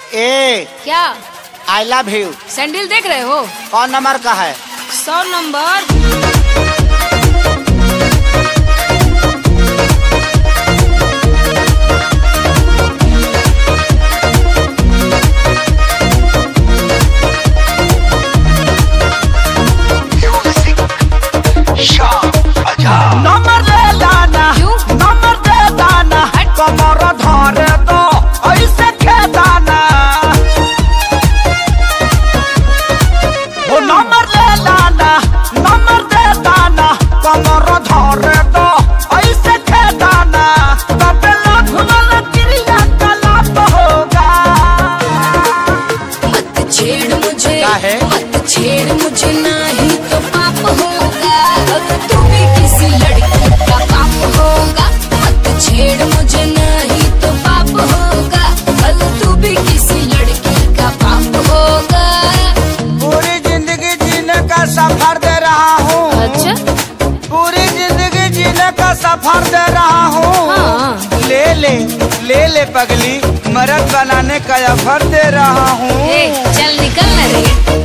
ए क्या? I love you. Sandal देख रहे हो? कौन नंबर का है? 100 नंबर। नंबर दे दाना, नंबर दे दाना, कमर धरे दो ऐसे खेदाना। वो नंबर दे दाना, नंबर दे दाना, कमर धरे दो ऐसे खेदाना। तबे लाख वाला क्रिया कलाप होगा। मत छेड़ मुझे, मत छेड़ मुझे नहीं तो पाप होगा। तू भी किसी लड़की का पाप होगा। मत छेड़ मुझे नहीं तो पाप होगा। कल तू भी किसी लड़की का पाप होगा। पूरी जिंदगी जीने का सफर दे रहा हूँ। अच्छा? पूरी जिंदगी जीने का सफर दे रहा हूँ। हाँ। ले ले ले ले पगली, मर्द बनाने का ऑफर दे रहा हूँ। चल निकल ना रे।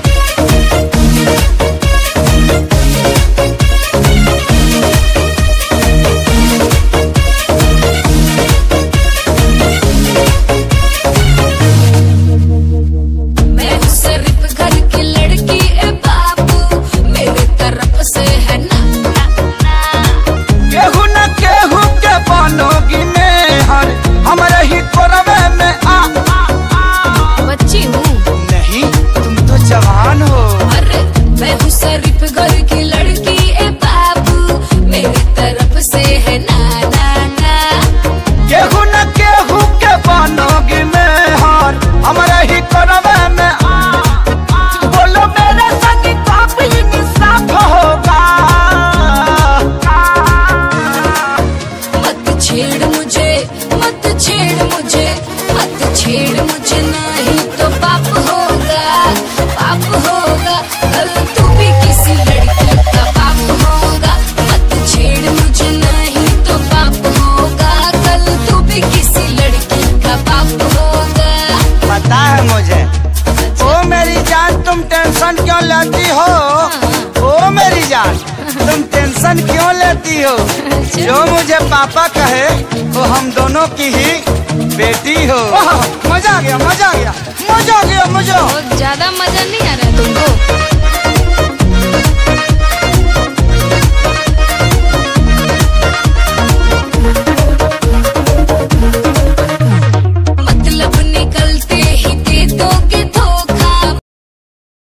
जवान हो। अरे मैं हूँ शरीफ घर की लड़की ए बाबू, मेरी तरफ से है ना ना ना। केहू न केहू के बनोगी में हार, हमारे ही करवे में बोलो मेरे संग काफी इंसाफ होगा। मत छेड़ मुझे, मत छेड़ मुझे, मत छेड़ मुझे नहीं तो पाप होगा, पाप होगा। कल तू भी किसी लड़की का पाप होगा। मत छेड़ मुझे नहीं तो पाप होगा। कल तू भी किसी लड़की का पाप होगा। पता है मुझे। ओ मेरी जान, तुम टेंशन क्यों लेती हो? ओ मेरी जान, तुम टेंशन क्यों लेती हो? जो मुझे पापा कहे वो हम दोनों की ही बेटी हो। मजा आ गया, मजा आ गया, मजा आ गया, मजा। बहुत ज्यादा मजा नहीं आ रहा है तुमको?